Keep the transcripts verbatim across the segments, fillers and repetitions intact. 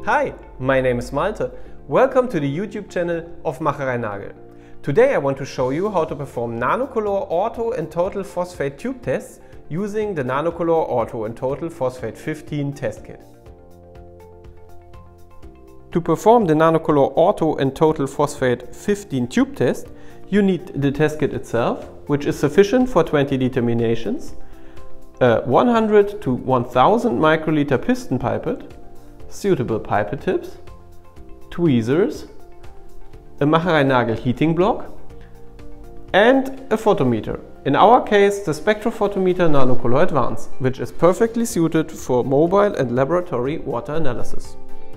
Hi, my name is Malte. Welcome to the YouTube channel of MACHEREY-NAGEL. Today I want to show you how to perform NANOCOLOR ortho and total phosphate tube tests using the NANOCOLOR ortho and total phosphate fifteen test kit. To perform the NANOCOLOR ortho and total phosphate fifteen tube test, you need the test kit itself, which is sufficient for twenty determinations, a one hundred to one thousand microliter piston pipette, suitable pipette tips, tweezers, a MACHEREY-NAGEL heating block, and a photometer. In our case, the spectrophotometer NANOCOLOR Advanced, which is perfectly suited for mobile and laboratory water analysis.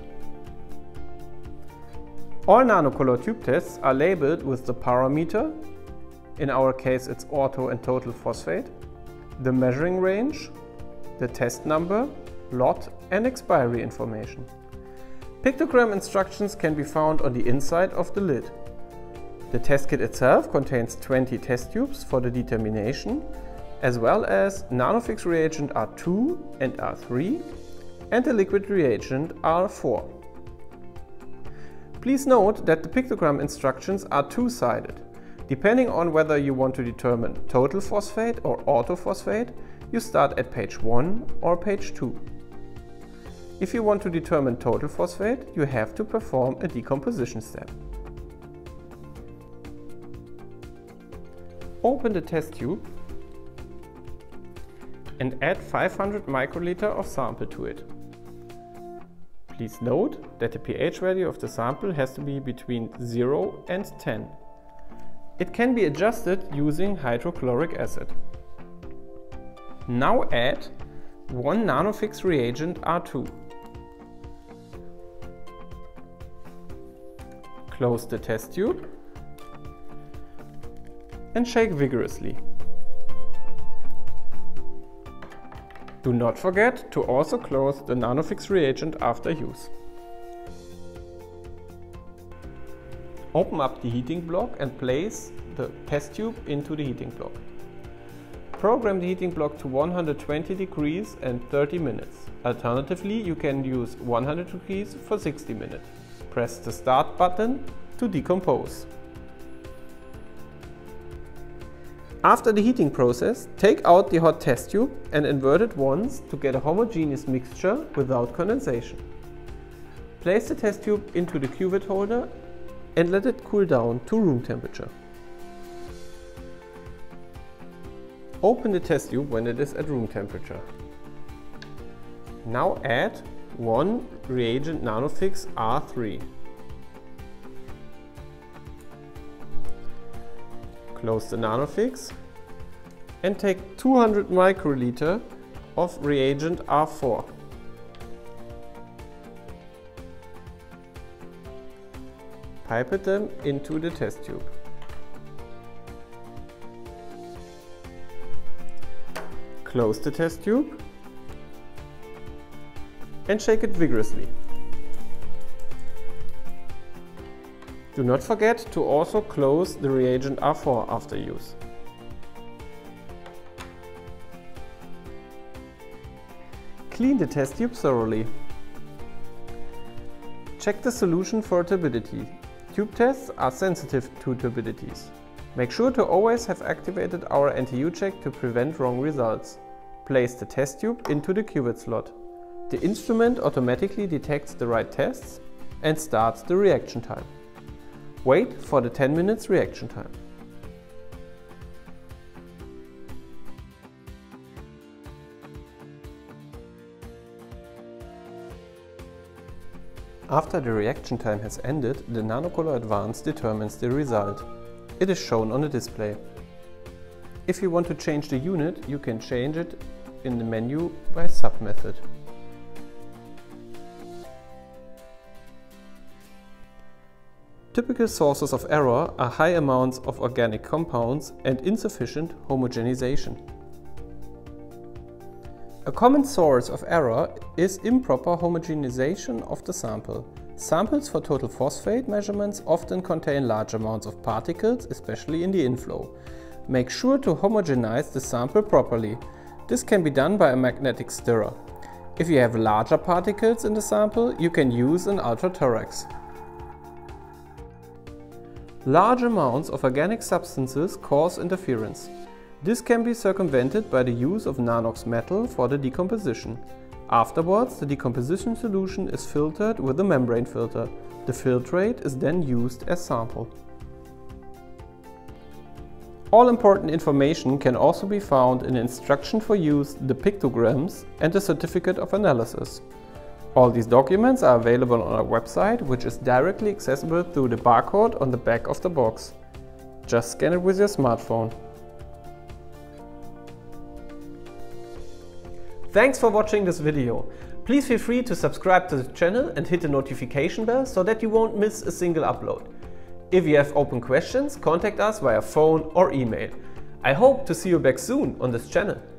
All NANOCOLOR tube tests are labeled with the parameter, in our case it's ortho and total phosphate, the measuring range, the test number, lot and expiry information. Pictogram instructions can be found on the inside of the lid. The test kit itself contains twenty test tubes for the determination, as well as nanofix reagent R two and R three and the liquid reagent R four. Please note that the pictogram instructions are two-sided. Depending on whether you want to determine total phosphate or orthophosphate, you start at page one or page two. If you want to determine total phosphate, you have to perform a decomposition step. Open the test tube and add five hundred microliter of sample to it. Please note that the pH value of the sample has to be between zero and ten. It can be adjusted using hydrochloric acid. Now add one nanofix reagent R two. Close the test tube and shake vigorously. Do not forget to also close the nanofix reagent after use. Open up the heating block and place the test tube into the heating block. Program the heating block to one hundred twenty degrees and thirty minutes. Alternatively, you can use one hundred degrees for sixty minutes. Press the start button to decompose. After the heating process, take out the hot test tube and invert it once to get a homogeneous mixture without condensation. Place the test tube into the cuvette holder and let it cool down to room temperature. Open the test tube when it is at room temperature. Now add one reagent nanofix R three. Close the nanofix and take two hundred microliter of reagent R four. Pipette them into the test tube. Close the test tube and shake it vigorously. Do not forget to also close the reagent R four after use. Clean the test tube thoroughly. Check the solution for turbidity. Tube tests are sensitive to turbidities. Make sure to always have activated our N T U check to prevent wrong results. Place the test tube into the cuvette slot. The instrument automatically detects the right tests and starts the reaction time. Wait for the ten minutes reaction time. After the reaction time has ended, the NANOCOLOR Advanced determines the result. It is shown on the display. If you want to change the unit, you can change it in the menu by sub-method. Typical sources of error are high amounts of organic compounds and insufficient homogenization. A common source of error is improper homogenization of the sample. Samples for total phosphate measurements often contain large amounts of particles, especially in the inflow. Make sure to homogenize the sample properly. This can be done by a magnetic stirrer. If you have larger particles in the sample, you can use an ultrathorax. Large amounts of organic substances cause interference. This can be circumvented by the use of Nanox metal for the decomposition. Afterwards, the decomposition solution is filtered with a membrane filter. The filtrate is then used as sample. All important information can also be found in the instruction for use, the pictograms and the certificate of analysis. All these documents are available on our website, which is directly accessible through the barcode on the back of the box. Just scan it with your smartphone. Thanks for watching this video. Please feel free to subscribe to the channel and hit the notification bell so that you won't miss a single upload. If you have open questions, contact us via phone or email. I hope to see you back soon on this channel.